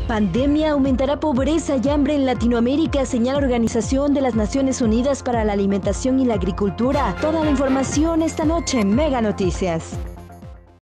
Pandemia aumentará pobreza y hambre en Latinoamérica, señala Organización de las Naciones Unidas para la Alimentación y la Agricultura. Toda la información esta noche en Mega Noticias.